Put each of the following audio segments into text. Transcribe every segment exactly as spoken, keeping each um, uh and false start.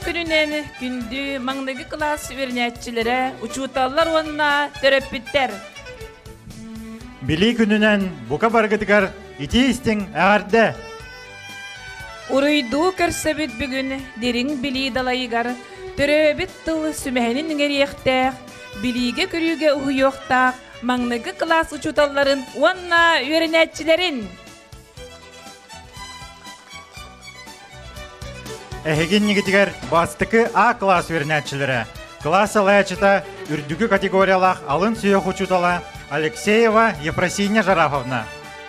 күнүнен күндү маңдагы класс вернятчылары учуталлар онна төрөппүттер. Били күнүнен бука баргытыгар ити истиң ағарды. Уруйду көрсөбүт бүгүн дерин били далайыгар төрөбүт тыл сүмәһенин ңериектәк билиге көрүүгө уйуктак маңдагы класс учуталларын онна вернятчыларын. Эхеген негетигер бастыкы А класс вернятчылары. Класс алаячыта үрдүгү категориялах алын сүйөк учутала Алексеева Ефросинья Жараховна.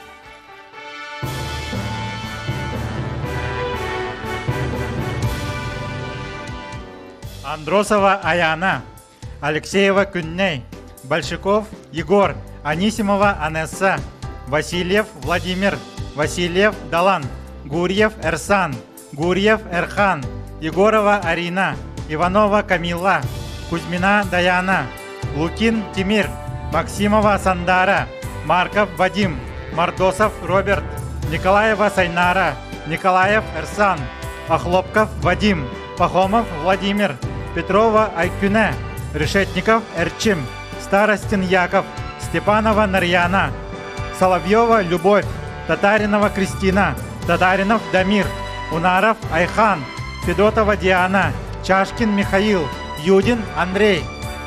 Андросова Аяна. Алексеева Күнней. Большаков Егор. Анисимова Анесса. Васильев Владимир. Васильев Далан. Гурьев Эрсан. Гурьев Эрхан. Егорова Арина. Иванова Камила. Кузьмина Даяна. Лукин Тимир. Максимова Сандара. Марков Вадим. Мордосов Роберт. Николаева Сайнара. Николаев Эрсан. Охлопков Вадим. Пахомов Владимир. Петрова Айкюне. Решетников Эрчим. Старостин Яков. Степанова Нарьяна. Соловьева Любовь. Татаринова Кристина. Татаринов Дамир. Унаров Айхан. Федотова Диана. Чашкин Михаил. Юдин Андрей.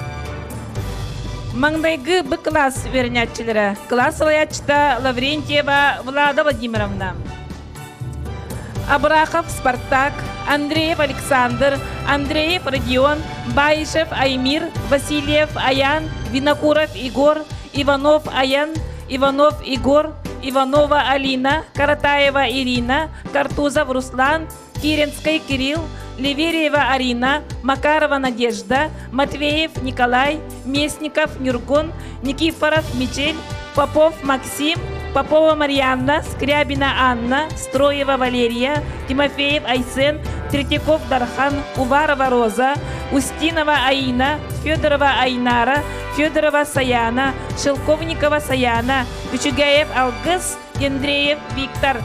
Маңдайгы Б класс вернятчылары. Класс алаячта Лаврентьева Влада Владимировна. Абрахов Спартак. Андреев Александр. Андреев Родион. Баишев Аймир. Васильев Аян. Винокуров Игорь. Иванов Аян. Иванов Игорь. Иванова Алина. Каратаева Ирина. Картузов Руслан. Киренский Кирилл. Ливериева Арина. Макарова Надежда. Матвеев Николай. Местников Нюргун. Никифоров Мичель. Попов Максим. Попова Марьяна. Скрябина Анна. Строева Валерия. Тимофеев Айсен. Третьяков Дархан. Уварова Роза. Устинова Аина. Федорова Айнара. Федорова Саяна. Шелковникова Саяна. Кучугаев Алгыс. Андреев Виктор.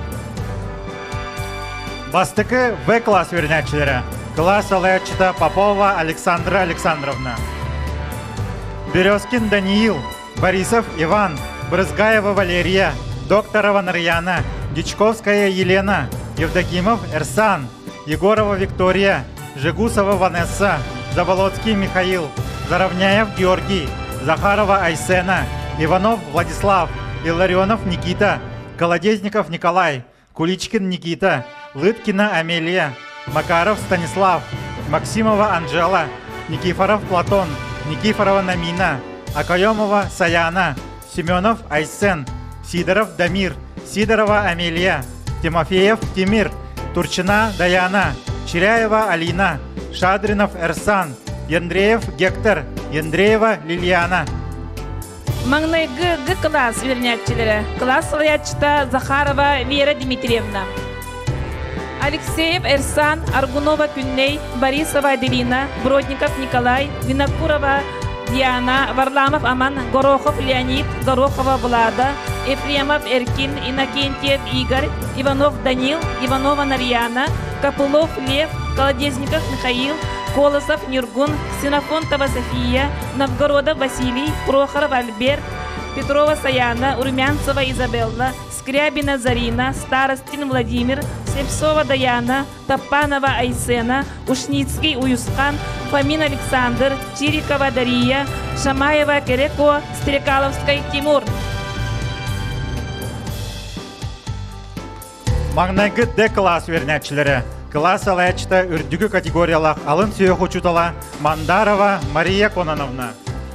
Бастыкы В класс вернятчылары. Класс алаячыта Попова Александра Александровна. Березкин Даниил. Борисов Иван. Брызгаева Валерия. Докторова Нарьяна. Дичковская Елена. Евдокимов Эрсан. Егорова Виктория. Жигусова Ванесса. Заболоцкий Михаил. Заровняев Георгий. Захарова Айсена. Иванов Владислав. Илларионов Никита. Колодезников Николай. Куличкин Никита. Лыткина Амелия. Макаров Станислав. Максимова Анжела. Никифоров Платон. Никифорова Намина. Акаемова Саяна. Семенов Айсен. Сидоров Дамир. Сидорова Амелия. Тимофеев Тимир. Турчина Даяна. Чиряева Алина. Шадринов Эрсан. Яндреев Гектор. Яндреева Лилиана. Маңнайгы Г класс вернятчылары. Класс алаячта Захарова Вера Дмитриевна. Алексеев Эрсан. Аргунова Күнней. Борисова Аделина. Бродников Николай. Винокурова Диана. Варламов Аман. Горохов Леонид. Горохова Влада. Ефремов Эркин. Иннокентьев Игорь. Иванов Данил. Иванова Нарьяна. Копылов Лев. Колодезников Михаил. Колосов Нюргун. Ксенофонтова София. Новгородов Василий. Прохоров Альберт. Петрова Саяна. Урмянцева Изабелла. Скрябина Зарина. Старостин Владимир. Слепцова Даяна. Топанова Айсена. Ушницкий Уюсхан. Фомин Александр. Чирикова Дария. Шамаева Кереко. Стрекаловский Тимур. Маңнайгы Д класс вернятчылары. Класс алаячта үрдүгү категориялах алын сүйөк учутала Мандарова Мария Кононовна.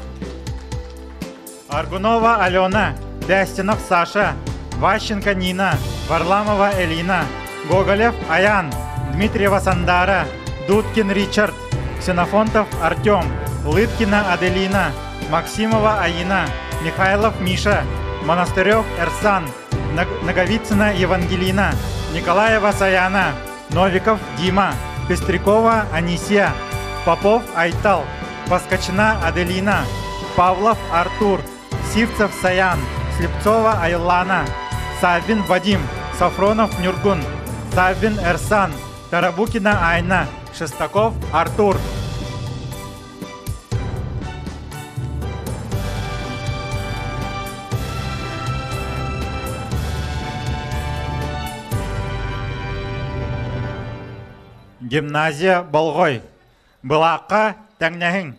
Аргунова Алена. Дястинов Саша. Ващенко Нина. Варламова Элина. Гоголев Аян. Дмитриева Сандара. Дудкин Ричард. Ксенофонтов Артем. Лыткина Аделина. Максимова Аина. Михайлов Миша. Монастырев Эрсан. Наговицына Евангелина. Николаева Саяна. Новиков Дима. Пестрякова Анисия. Попов Айтал. Поскочина Аделина. Павлов Артур. Сивцев Саян. Слепцова Айлана. Савин Вадим. Сафронов Нюргун. Савин Эрсан. Тарабукина Айна. Шестаков Артур. Гимназия Болгой. Былаққа тәңнәһің.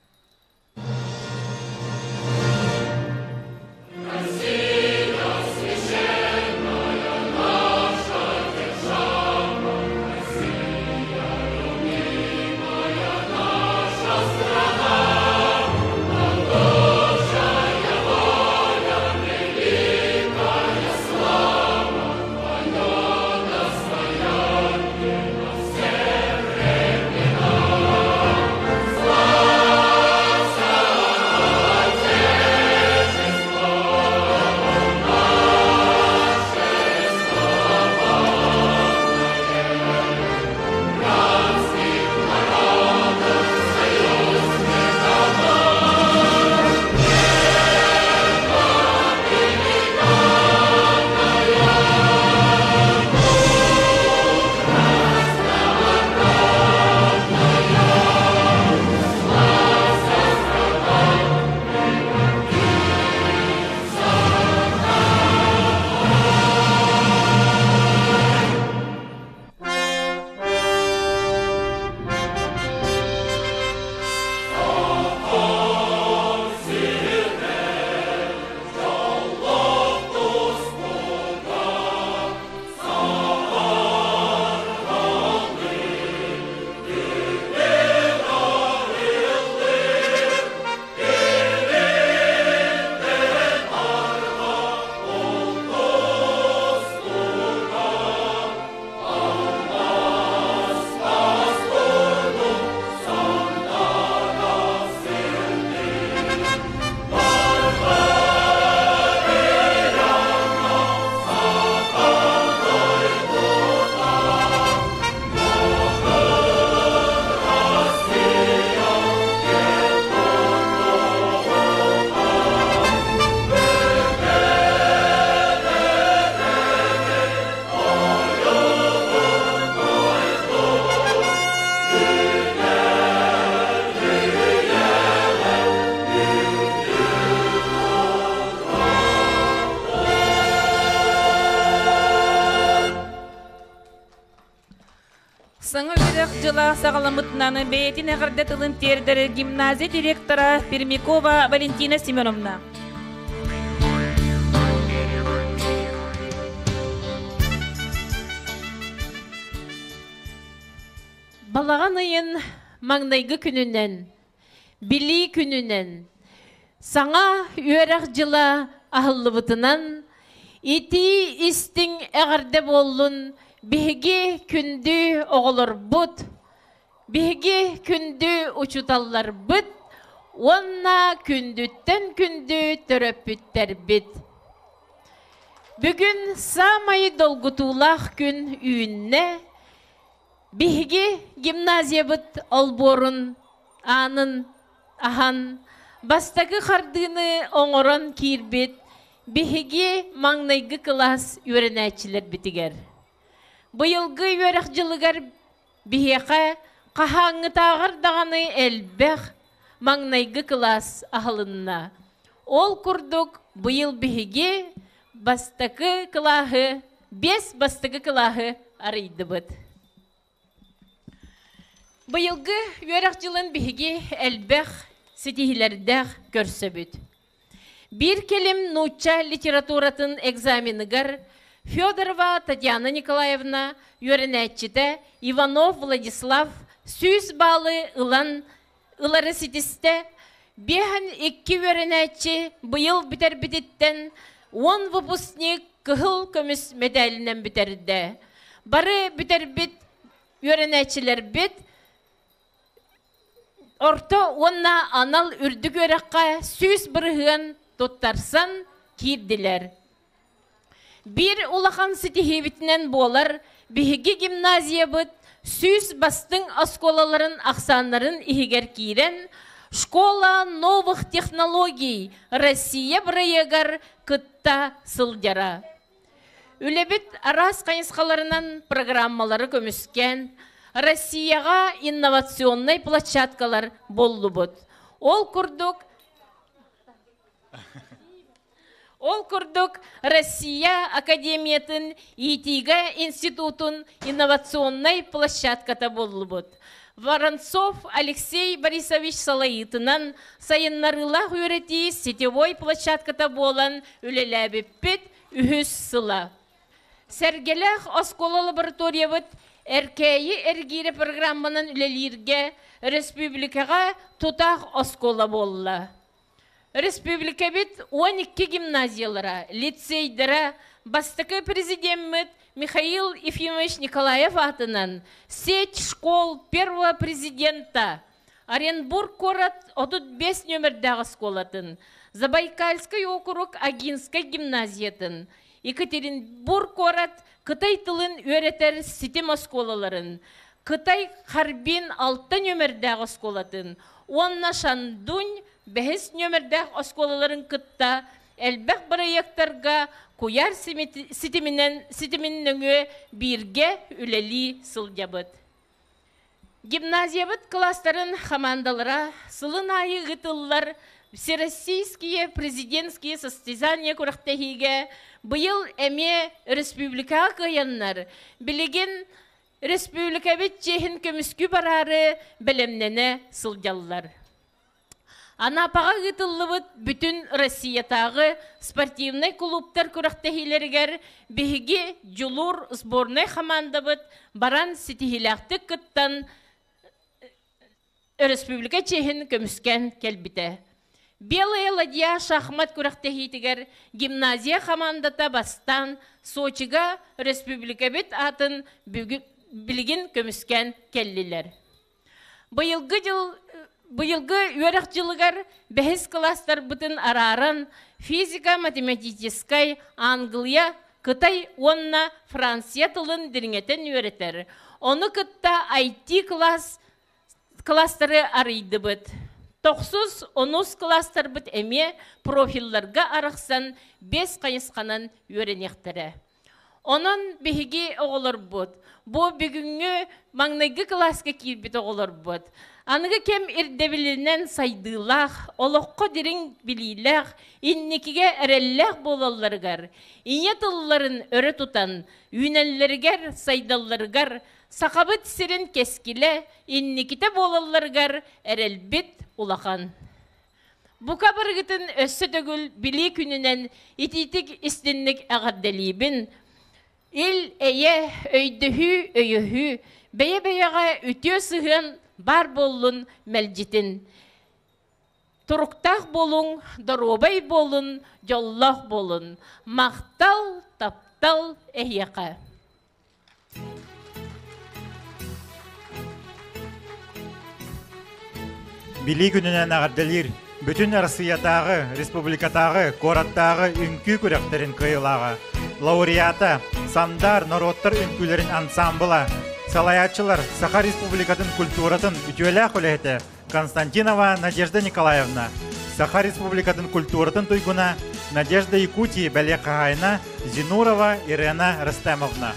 Саңа бирек жыла сағаламытнаны бейтін әғірді тылын тердері гимназия директора Пермякова Валентина Семеновна. Балаған айын маңнайғы күнінен, били күнінен, саңа үйерек жыла ағылыбытынан, ити истің әғірді болын, беге күнді оғылыр бұд, беге күнді ұчуталар бұд, онна күндіттен күнді төрөппіттер бід. Бүгін самай долгутулақ күн үйінне, беге гимназия бұд олборын, анын, ахан, бастағы қардыны оңырын кирбет, беге маңнайғы класс үйренәтчілер бітігер. Бұйылғы үйерек жылығар бейеқа қахаңы тағыр дағаны әлбәқ маңнайғы класс ағылынна. Ол күрдік бұйыл бейге бастықы клахы, бес бастықы клахы арайды бұд. Бұйылғы үйерек жылын бейге әлбәқ сетихилердәқ көрсі бүд. Bir келім нуча литературатын экзаменігар Федорова Татьяна Николаевна үйренәтчіті Иванов Владислав сүйіс балы ұлан ұлары сетісті бейін екі үйренәтчі бұйыл бітер бітеттен он выпускник кығыл көміс медалінен бітерді. Бары бітер біт үйренәтчілер біт орта онна анал үрдік өрекқа сүйіс бірғын тұттарсан кирділер. Bir улахан сетихебітінен болар, беге гимназия бұд, сүйіс бастың асколаларын ақсанларын ихигер кирен, школа новых технологий Россия бірайығар күтта сылдяра. Үлебіт арас қайысқаларынан программалары көміскен, Россияға инновационный площадкалар боллубут. Ол курдук Ол курдук Россия Академиятын итига институтун инновационный площадката боллубут. Воронцов Алексей Борисович Салаитынан сайыннарылах үйрети сетевой площадката болан үлеләбіппет үхіс сыла. Сәргеләх оскола лабораториябыт әркәйі әргері программанын үлелерге республикаға тутақ оскола болла. Республика бит он iki гимназиялара, лицейдара, бастықы президент Михаил Ефимович Николаев атынан сеть школ первого президента Оренбург город отут бес номердағы школатын, Забайкальский округ Агинской гимназиятын, Екатеринбург город Кытай тылын өретер сетем школаларын, Кытай Харбин алты номердағы школатын, онна Шандунь бәхіс нөмірдәқ осколаларын кытта әлбәқ проекттарға куяр сетіміннің бірге үләли сылдябыт. Гимназиябыт кластарын хамандалара сылын айы ғытыллар всероссийские президентские состязания күріқтәхиге бұйыл әме республика қияннар білеген республика бет жехін көміскі барары білімнені сылдяллар. Анапаға ғытыллыбыт бүтін Россиятағы спортивный клубтар күріқтәхилергер бігі жүлур сборный хамандабыт баран сетихилақты кыттан республика чехін көміскен келбіті. Белая ладья шахмат күріқтәхитігер гимназия хамандата бастан Сочиға республика бет атын білген көміскен келлілер. Бұйылғы жыл Бұйылғы өріқ жылығар бәхіс кластар бұтын араран физика, математическай, Англия, Қытай, онна Франция тылын діріңетін өретер. Оны кытта ай ти класс кластары арайды бұд. Тоқсыз онус кластар бұд әме профилларға арықсан бес қайысқанан өренектірі. Onun bihigi oğulur bud. Bu bugünkü mağnaygı klaska kilbit oğulur bud. Anıgı kem irdebilinden saydığılaq, oloqqa dirin bililaq, innikige erellaq bolallargar, inyatılların örü tutan, ünellerger, saydallargar, sakabıt sirin keskile, innikite bolallargar, erelbit ulaqan. Bu kabırgıtın össü dögül bili gününen ititik istinlik ağaddelibin, İl eye öydühü öyühü, beye beyeğe ütüyo sığın bar bolun melcitin. Turuktaq bolun, darobay bolun, yollah bolun. Maqtal, taptal, ehyeqa. Били күнінен ағарделер, бүтін Россиятағы, республикатағы, кораттағы үнкі күректерін кыйлағы. Лауреата, сандар, народтар үнкілерін ансамбыла, салаятчылар, Саха Республикатын культуратын үтуелі құлеті Константинова Надежда Николаевна, Саха Республикатын культуратын туйгуна Надежда Якутии бәле қағайна Зинурова Ирена Растемовна.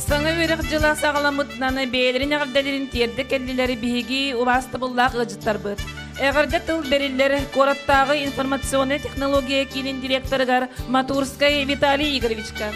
Саңа верек жыла сағаламыднаны бейлерин ағырдалерин терді кәлділері биһиги уласты бұллақ ғыжыттар бұд. Әғірді тыл берілер Короттағы информационный технология кейнин директорыгар Матурскай Виталий Игоревичка.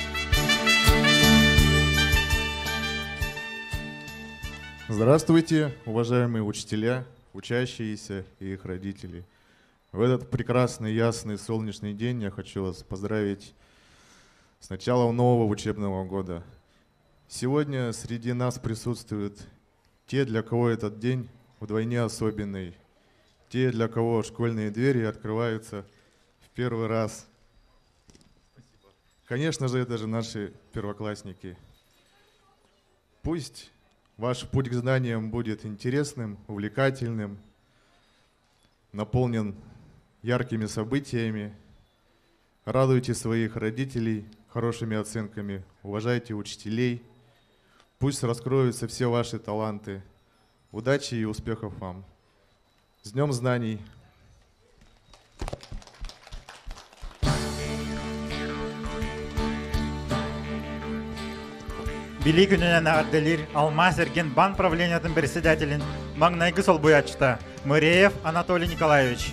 Здравствуйте, уважаемые учителя, учащиеся и их родители. В этот прекрасный, ясный, солнечный день я хочу вас поздравить с началом нового учебного года. Сегодня среди нас присутствуют те, для кого этот день вдвойне особенный, те, для кого школьные двери открываются в первый раз. Конечно же, это же наши первоклассники. Пусть ваш путь к знаниям будет интересным, увлекательным, наполнен яркими событиями. Радуйте своих родителей хорошими оценками, уважайте учителей. Пусть раскроются все ваши таланты. Удачи и успехов вам. С Днем знаний! Били күнінен ағырдалер Алмаз Эрген бан правлениятын председателин маңнайгы сол буячта Мыреев Анатолий Николаевич.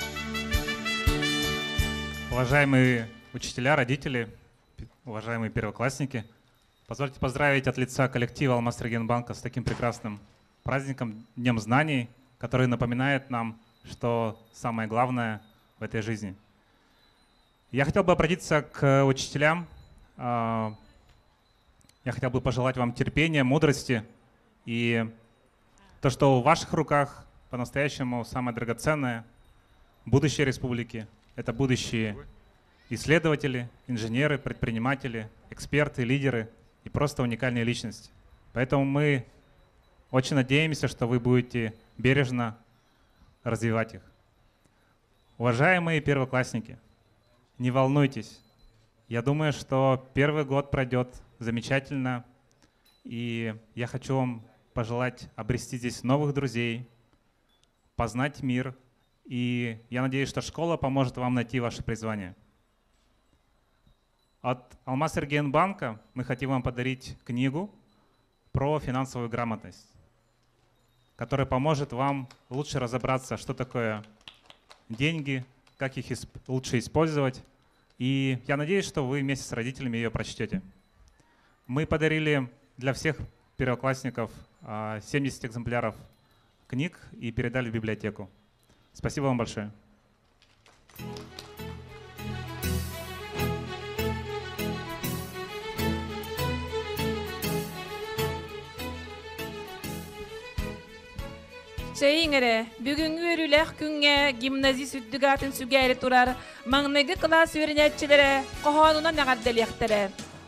Уважаемые учителя, родители, уважаемые первоклассники, позвольте поздравить от лица коллектива Алмаз-Эргенбанка с таким прекрасным праздником, Днем знаний, который напоминает нам, что самое главное в этой жизни. Я хотел бы обратиться к учителям. Я хотел бы пожелать вам терпения, мудрости и то, что в ваших руках по-настоящему самое драгоценное будущее республики. Это будущие исследователи, инженеры, предприниматели, эксперты, лидеры и просто уникальные личности. Поэтому мы очень надеемся, что вы будете бережно развивать их. Уважаемые первоклассники, не волнуйтесь. Я думаю, что первый год пройдет замечательно, и я хочу вам пожелать обрести здесь новых друзей, познать мир, и я надеюсь, что школа поможет вам найти ваше призвание. От Алмаз-Эргенбанка мы хотим вам подарить книгу про финансовую грамотность, которая поможет вам лучше разобраться, что такое деньги, как их лучше использовать. И я надеюсь, что вы вместе с родителями ее прочтете. Мы подарили для всех первоклассников семьдесят экземпляров книг и передали в библиотеку. Спасибо вам большое. Şeyiңere, бүгүн өрүлэх күнгө гимназия сүддүгатын сүгәри турар, маңныгы класс өрүнәтчиләре кохонуна нагадделехтере.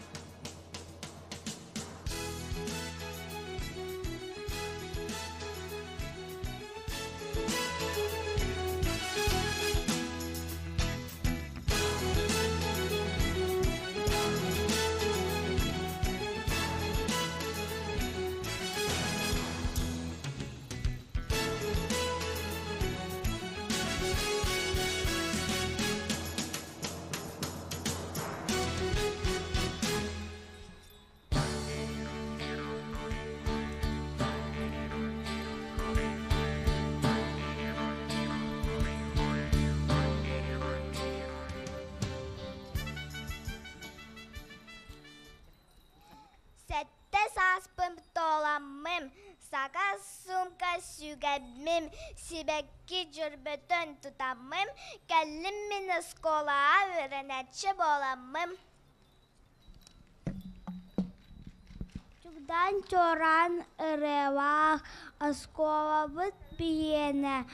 Saka sumka sügebmim, sibekki cürbeten tutamım, gellim min eskola öğrenetçi bolamım. Çukdan çoran ıreva, eskola bit biyene,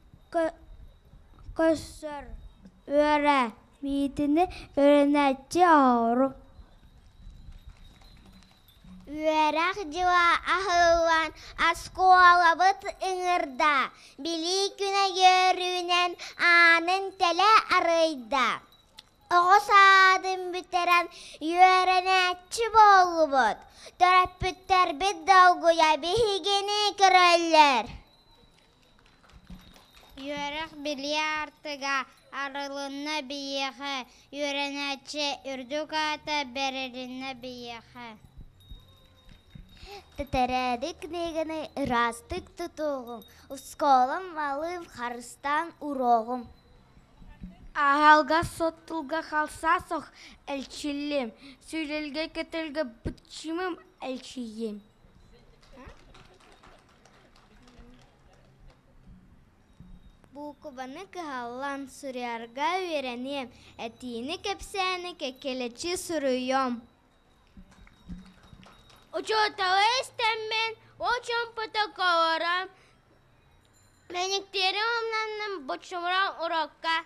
kösür öğre, bitini öğrenetçi ağrı. Üerek jıva ahıvan askola bıt ıngırda, bili güne görünen anın tele arıyda. Oğuz adım biteren öğrenetçi bolu bıt, törep bütter bit dalguya bihigeni kırıller. Yörek bili artıga arılığına biyeğe, öğrenetçi ürdük ata bererine biyeğe. Тетерәдік негіні ырастык тұтуғым, ұсколым малым харыстан уроғым. Ағалға соттылға қалса соқ әлчілім, сөйлелге кетелге бұтчымым әлчием. Букубаны кығалан сұрярға веренем, әтіні кепсәні кекелечі сұрыйом. Учеталы істеммен, очын пытықаларам, мәніктерім омнанным бұтшымыран ураққа.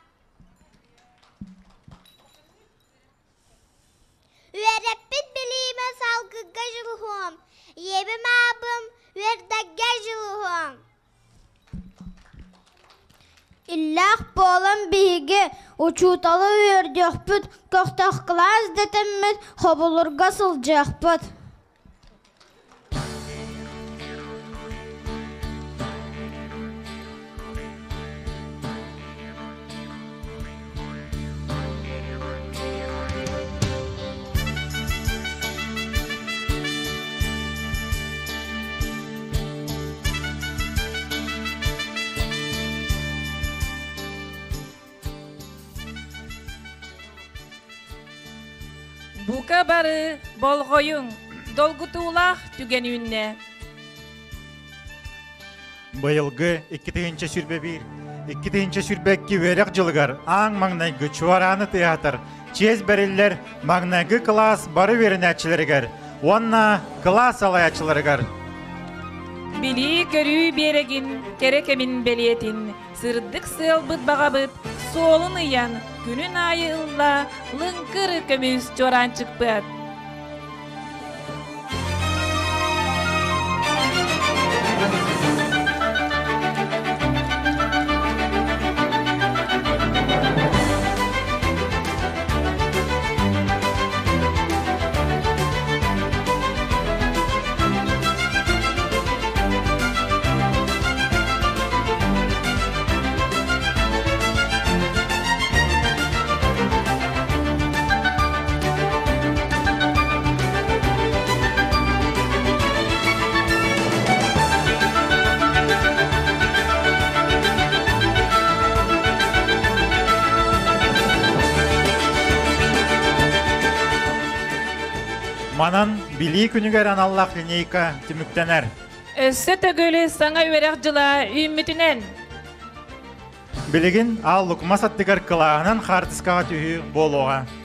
Вереппит біліме салқыға жылғым, ебім абым вердәгге жылғым. Иллах болым биге, учуталы вердіқпіт, көқтақ класс детіммет, қобылырға сылжақпыт. Бука бары болғойың, долгутулақ түген үнне. Быйылғы иккитигинче сүрбе бир, иккитигинче сүрбекки верек жылгар аң маңнайгы чуараны театр, чез бериллер маңнайгы класс бары веренәчілергер, онна класс алаячыларгар. Били көрүү берегин, керекемин белетин, сырдык сылбыт бағабыт, солын ыян, күнін айы ылла, лыңкыр көміз жоран чықпыт. Манан били күнігер аналлақ линейка түміктенер. Өссө төгөлі саңа верек жыла үмітінен. Билигин ал лукмас аттыгар кылағынан хартыскаға түйі болуға.